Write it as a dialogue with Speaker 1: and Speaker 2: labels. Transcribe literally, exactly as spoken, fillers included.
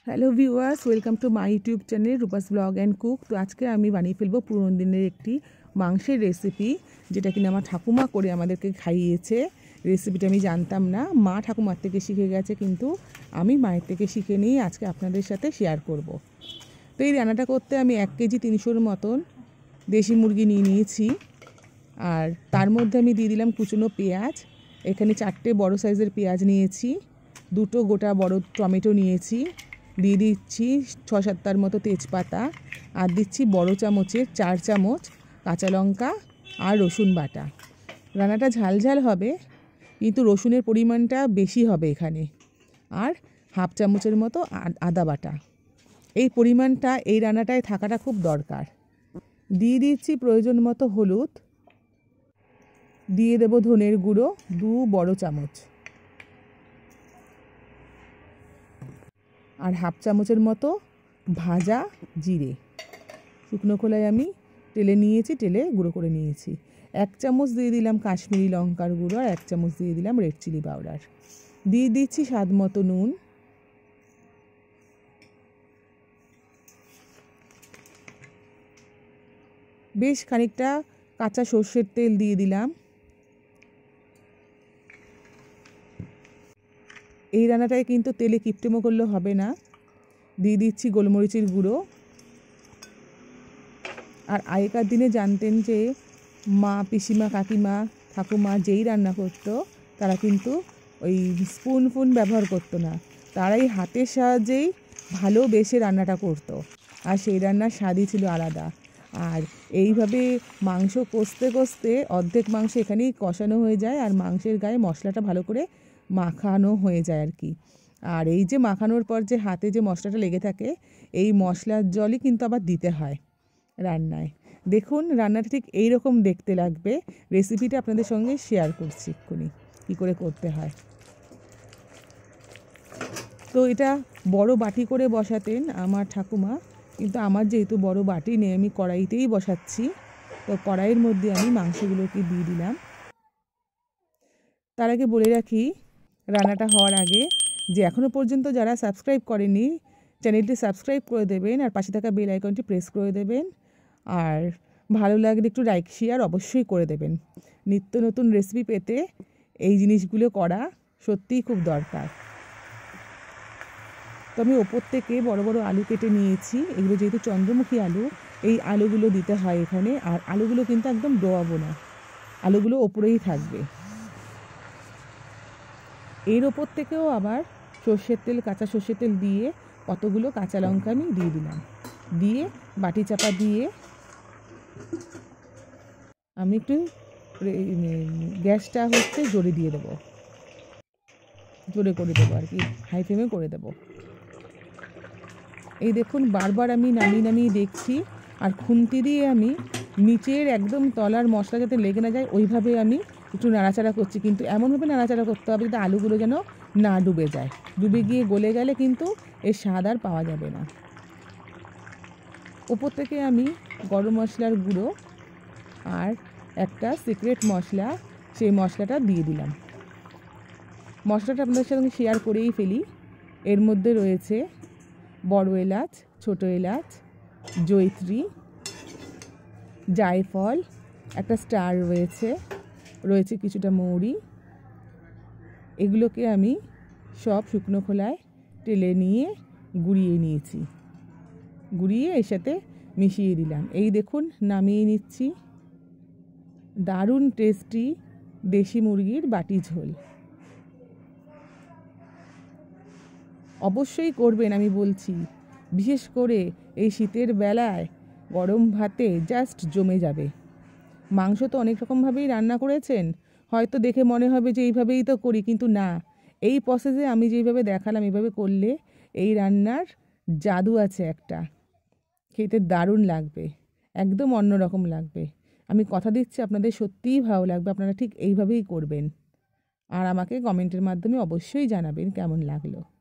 Speaker 1: Hello viewers, welcome to my YouTube channel Rupa's blog and cook. তো আজকে আমি বানিয়ে ফেলবো পুরনো দিনের একটি মাংসের রেসিপি, যেটা কিনা আমার ঠাকুমা করে আমাদেরকে খাইয়েছে। রেসিপিটা আমি জানতাম না, মা ঠাকুমার থেকে শিখে গেছে, কিন্তু আমি মায়ের থেকে শিখে নিয়ে আজকে আপনাদের সাথে শেয়ার করব। তো এই রান্নাটা করতে আমি এক কেজি তিনশোর মতন দেশি মুরগি নিয়ে নিয়েছি, আর তার মধ্যে আমি দিয়ে দিলাম কুচনো পেঁয়াজ। এখানে চারটে বড় সাইজের পেঁয়াজ নিয়েছি, দুটো গোটা বড় টমেটো নিয়েছি, দিয়ে দিচ্ছি ছ সাতটার মতো তেজপাতা, আর দিচ্ছি বড় চামচের চার চামচ কাঁচা লঙ্কা আর রসুন বাটা। রান্নাটা ঝাল ঝাল হবে, কিন্তু রসুনের পরিমাণটা বেশি হবে এখানে, আর হাফ চামচের মতো আদা বাটা। এই পরিমাণটা এই রান্নাটায় থাকাটা খুব দরকার। দিয়ে দিচ্ছি প্রয়োজন মতো হলুদ, দিয়ে দেবো ধনের গুঁড়ো দু বড় চামচ, আর হাফ চামচের মতো ভাজা জিরে শুকনো খোলায় আমি তেলে নিয়েছি, তেলে গুঁড়ো করে নিয়েছি। এক চামচ দিয়ে দিলাম কাশ্মীরি লঙ্কার গুঁড়ো, আর এক চামচ দিয়ে দিলাম রেড চিলি পাউডার। দিয়ে দিচ্ছি স্বাদ মতো নুন। বেশ খানিকটা কাঁচা সর্ষের তেল দিয়ে দিলাম। এই রান্নাটায় কিন্তু তেলে কিপটেমো করলে হবে না। দিয়ে দিচ্ছি গোলমরিচের গুঁড়ো। আর আগেকার দিনে জানতেন যে মা, পিসিমা, কাকিমা, ঠাকুমা যেই রান্না করতো, তারা কিন্তু ওই স্পুন ফুন ব্যবহার করতো না, তারাই হাতের সাহায্যেই ভালোবেসে রান্নাটা করতো, আর সেই রান্নার স্বাদই ছিল আলাদা। আর এইভাবে মাংস কষতে কষতে অর্ধেক মাংস এখানেই কষানো হয়ে যায়, আর মাংসের গায়ে মশলাটা ভালো করে মাখানো হয়ে যায় আর কি। আর এই যে মাখানোর পর যে হাতে যে মশলাটা লেগে থাকে, এই মশলার জলই কিন্তু আবার দিতে হয় রান্নায়। দেখুন রান্নাটা ঠিক এই রকম দেখতে লাগবে। রেসিপিটা আপনাদের সঙ্গে শেয়ার করছি এক্ষুনি কী করে করতে হয়। তো এটা বড় বাটি করে বসাতেন আমার ঠাকুমা, কিন্তু আমার যেহেতু বড় বাটি নেই, আমি কড়াইতেই বসাচ্ছি। তো কড়াইয়ের মধ্যে আমি মাংসগুলোকে দিয়ে দিলাম। তার আগে বলে রাখি, রান্নাটা হওয়ার আগে, যে এখনও পর্যন্ত যারা সাবস্ক্রাইব করেনি, চ্যানেলটি সাবস্ক্রাইব করে দেবেন, আর পাশে থাকা বেল আইকনটি প্রেস করে দেবেন, আর ভালো লাগলে একটু লাইক শেয়ার অবশ্যই করে দেবেন। নিত্য নতুন রেসিপি পেতে এই জিনিসগুলো করা সত্যিই খুব দরকার। তো আমি ওপর থেকে বড় বড় আলু কেটে নিয়েছি। এগুলো যেহেতু চন্দ্রমুখী আলু, এই আলুগুলো দিতে হয় এখানে। আর আলুগুলো কিন্তু একদম ডোয়াবো না, আলুগুলো ওপরেই থাকবে। এর ওপর থেকেও আবার সর্ষের তেল, কাঁচা সর্ষের তেল দিয়ে কতগুলো কাঁচা লঙ্কা আমি দিয়ে দিলাম। দিয়ে বাটি চাপা দিয়ে আমি একটু গ্যাসটা হচ্ছে জোরে দিয়ে দেবো, জোরে করে দেবো আর কি, হাই ফ্লেমে করে দেবো। এই দেখুন বারবার আমি নামিয়ে নামিয়ে দেখছি, আর খুন্তি দিয়ে আমি নিচের একদম তলার মশলা যাতে লেগে না যায় ওইভাবে আমি একটু নাড়াচাড়া করছি, কিন্তু এমনভাবে নাড়াচাড়া করতে হবে যাতে আলুগুলো যেন না ডুবে যায়। ডুবে গিয়ে গলে গেলে কিন্তু এর স্বাদ আর পাওয়া যাবে না। ওপর থেকে আমি গরম মশলার গুঁড়ো আর একটা সিক্রেট মশলা, সেই মশলাটা দিয়ে দিলাম। মশলাটা আপনাদের সঙ্গে শেয়ার করেই ফেলি। এর মধ্যে রয়েছে বড় এলাচ, ছোট এলাচ, জয়িত্রী, জায়ফল, একটা স্টার রয়েছে, রয়েছে কিছুটা মৌরি। এগুলোকে আমি সব শুকনো খোলায় টেলে নিয়ে গুঁড়িয়ে নিয়েছি, গুঁড়িয়ে এর সাথে মিশিয়ে দিলাম। এই দেখুন নামিয়ে নিচ্ছি। দারুণ টেস্টি দেশি মুরগির বাটি ঝোল। অবশ্যই করবেন, আমি বলছি। বিশেষ করে এই শীতের বেলায় গরম ভাতে জাস্ট জমে যাবে। মাংস তো অনেক রকমভাবেই রান্না করেছেন, হয়তো দেখে মনে হবে যে এইভাবেই তো করি, কিন্তু না, এই প্রসেসে আমি যেইভাবে দেখালাম এইভাবে করলে এই রান্নার জাদু আছে একটা। খেতে দারুণ লাগবে, একদম অন্যরকম লাগবে। আমি কথা দিচ্ছি আপনাদের সত্যিই ভালো লাগবে। আপনারা ঠিক এইভাবেই করবেন, আর আমাকে কমেন্টের মাধ্যমে অবশ্যই জানাবেন কেমন লাগলো।